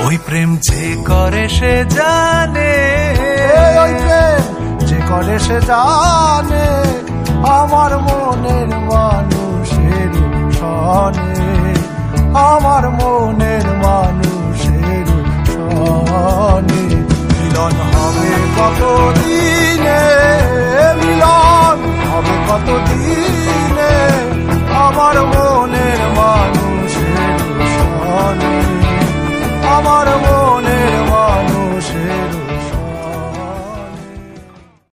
ওই প্রেম যে করে সে জানে, ওই প্রেম যে করে সে জানে, আমার মনের মানুষের সনে, আমার মনের মানুষের সনে। মিলন হবে কতদিন